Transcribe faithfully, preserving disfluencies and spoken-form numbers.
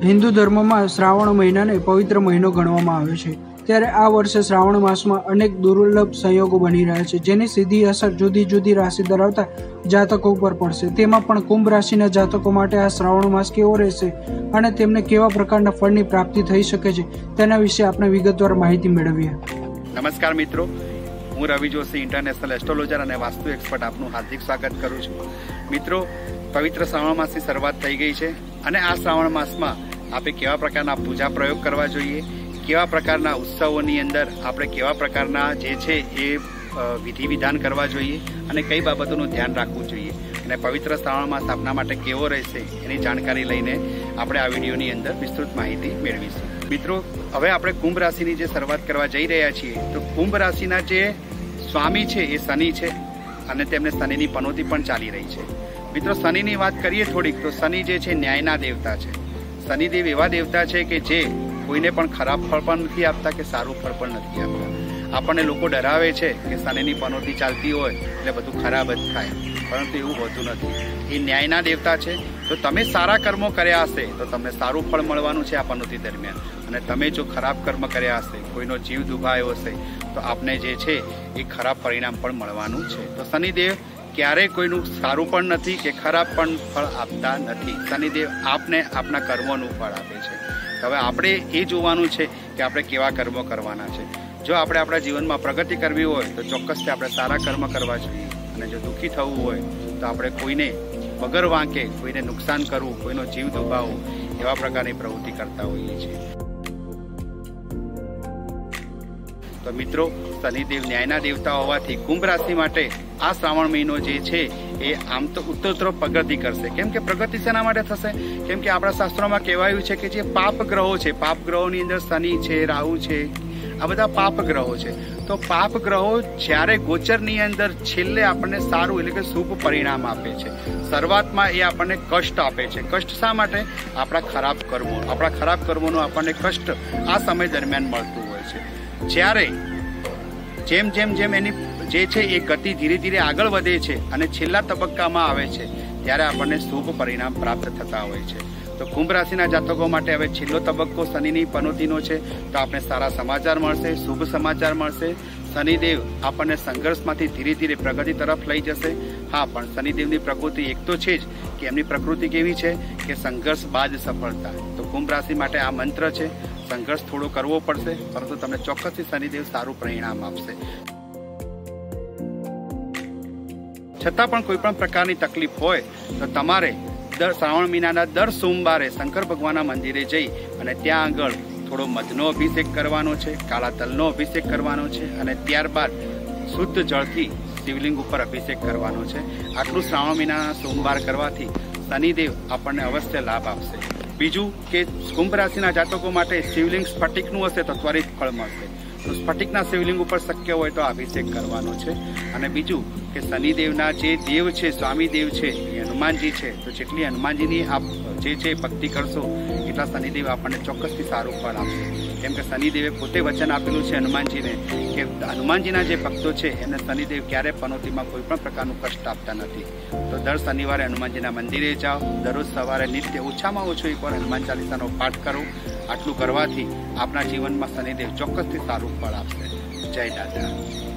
હિન્દુ ધર્મમાં શ્રાવણ મહિનાને પવિત્ર મહિનો ગણવામાં આવે છે, ત્યારે આ વર્ષે શ્રાવણ માસમાં અનેક દુર્લભ સંયોગો બની રહ્યા છે, જેની સીધી અસર જુદી જુદી રાશિ ધરાવતા જાતકો પર પડશે। તેમાં પણ કુંભ રાશિના જાતકો માટે આ શ્રાવણ માસ કેવો રહેશે અને તેમને કેવા પ્રકારના ફળની પ્રાપ્તિ થઈ શકે છે તેના વિશે આપણે વિગતવાર માહિતી મેળવીએ। નમસ્કાર મિત્રો, હું રવિ જોશી, ઇન્ટરનેશનલ એસ્ટ્રોલોજર અને વાસ્તુ એક્સપર્ટ, આપનું હાર્દિક સ્વાગત કરું છું। મિત્રો, પવિત્ર શ્રાવણ માસની શરૂઆત થઈ ગઈ છે અને આ શ્રાવણ માસમાં આપણે કેવા પ્રકારના પૂજા પ્રયોગ કરવા જોઈએ, કેવા પ્રકારના ઉત્સવોની અંદર આપણે કેવા પ્રકારના જે છે એ વિધિ વિધાન કરવા જોઈએ અને કઈ બાબતોનું ધ્યાન રાખવું જોઈએ અને પવિત્ર શ્રાવણ માસ આપના માટે કેવો રહેશે એની જાણકારી લઈને આપણે આ વિડીયોની અંદર વિસ્તૃત માહિતી મેળવીશું। મિત્રો, હવે આપણે કુંભ રાશિની જે શરૂઆત કરવા જઈ રહ્યા છીએ, તો કુંભ રાશિના જે સ્વામી છે એ શનિ છે અને તેમને શનિની પનોતી પણ ચાલી રહી છે। મિત્રો, શનિની વાત કરીએ થોડીક, તો શનિ જે છે ન્યાયના દેવતા છે। શનિદેવ એવા દેવતા છે કે જે કોઈને પણ ખરાબ ફળ પણ નથી આપતા કે સારું ફળ પણ નથી આપતા। આપણને લોકો ડરાવે છે કે શનિની પનોતી ચાલતી હોય એટલે બધું ખરાબ જ થાય, પરંતુ એવું હોતું નથી। એ ન્યાયના દેવતા છે। તો તમે સારા કર્મો કર્યા હશે તો તમને સારું ફળ મળવાનું છે આ પનોતી દરમિયાન, અને તમે જો ખરાબ કર્મ કર્યા હશે, કોઈનો જીવ દુભાયો હશે, તો આપને જે છે એ ખરાબ પરિણામ પણ મળવાનું છે। તો શનિદેવ ક્યારેય કોઈનું સારું પણ નથી કે ખરાબ પણ ફળ આપતા નથી। શનિદેવ આપને આપના કર્મોનું ફળ આપે છે। હવે આપણે એ જોવાનું છે કે આપણે કેવા કર્મો કરવાના છે। જો આપણે આપણા જીવનમાં પ્રગતિ કરવી હોય તો ચોક્કસથી આપણે સારા કર્મ કરવા જોઈએ, અને જો દુઃખી થવું હોય તો આપણે કોઈને વગર વાંકે કોઈને નુકસાન કરવું, કોઈનો જીવ દુભાવવો, એવા પ્રકારની પ્રવૃત્તિ કરતા હોઈએ છીએ। તો મિત્રો, શનિદેવ ન્યાયના દેવતા હોવાથી કુંભ રાશિ માટે આ શ્રાવણ મહિનો જે છે એ આમ તો ઉત્તરોત્તર પ્રગતિ કરશે। કેમ કે પ્રગતિ શેના માટે થશે? કેમ કે આપણા શાસ્ત્રોમાં કહેવાયું છે કે જે પાપ ગ્રહો છે, પાપ ગ્રહોની અંદર શનિ છે, રાહુ છે, આ બધા પાપ ગ્રહો છે। તો પાપ ગ્રહો જ્યારે ગોચરની અંદર છેલ્લે આપણને સારું એટલે કે શુભ પરિણામ આપે છે, શરૂઆતમાં એ આપણને કષ્ટ આપે છે। કષ્ટ શા માટે? આપણા ખરાબ કર્મો, આપણા ખરાબ કર્મોનું આપણને કષ્ટ આ સમય દરમિયાન મળતું હોય છે। જ્યારે જેમ જેમ જેમ એની જે છે એ ગતિ ધીરે ધીરે આગળ વધે છે અને છેલ્લા તબક્કામાં આવે છે, ત્યારે આપણને શુભ પરિણામ પ્રાપ્ત થતા હોય છે। તો કુંભ રાશિના જાતકો માટે હવે છેલ્લો તબક્કો શનિની પનોતીનો છે, તો આપણે સારા સમાચાર મળશે, શુભ સમાચાર મળશે। શનિદેવ આપણને સંઘર્ષમાંથી ધીરે ધીરે પ્રગતિ તરફ લઈ જશે। હા, પણ શનિદેવની પ્રકૃતિ એક તો છે જ કે એમની પ્રકૃતિ કેવી છે કે સંઘર્ષ બાદ સફળતા। તો કુંભ રાશિ માટે આ મંત્ર છે, સંઘર્ષ થોડો કરવો પડશે, પરંતુ તમને ચોક્કસથી શનિદેવ સારું પરિણામ આપશે। છતાં પણ કોઈ પણ પ્રકારની તકલીફ હોય તો તમારે દર શ્રાવણ મહિનાના દર સોમવારે શંકર ભગવાનના મંદિરે જઈ અને ત્યાં આગળ થોડો મધનો અભિષેક કરવાનો છે, કાળા તલનો અભિષેક કરવાનો છે, અને ત્યારબાદ શુદ્ધ જળથી શિવલિંગ ઉપર અભિષેક કરવાનો છે। આટલું શ્રાવણ મહિનાના સોમવાર કરવાથી શનિદેવ આપણને અવશ્ય લાભ આપશે। બીજું કે કુંભ રાશિના જાતકો માટે શિવલિંગ સ્ફટિકનું હશે તો ત્વરિત ફળ મળશે। તો સ્ફટિકના શિવલિંગ ઉપર શક્ય હોય તો અભિષેક કરવાનો છે। અને બીજું કે શનિદેવના જે દેવ છે, સ્વામી દેવ છે, એ હનુમાનજી છે। તો જેટલી હનુમાનજીની આપ જે છે ભક્તિ કરશો એટલા શનિદેવ આપણને ચોક્કસથી સારું ફળ આપશે। કેમ કે શનિદેવે પોતે વચન આપેલું છે હનુમાનજીને કે હનુમાનજીના જે ભક્તો છે એમને શનિદેવ ક્યારે પનોતીમાં કોઈ પણ પ્રકારનું કષ્ટ આપતા નથી। તો દર શનિવારે હનુમાનજીના મંદિરે જાઓ, દરરોજ સવારે નિત્ય ઓછામાં ઓછો એકવાર હનુમાન ચાલીસાનો પાઠ કરો। આટલું કરવાથી આપના જીવનમાં શનિદેવ ચોક્કસથી સારું ફળ આપશે। જય દાદા।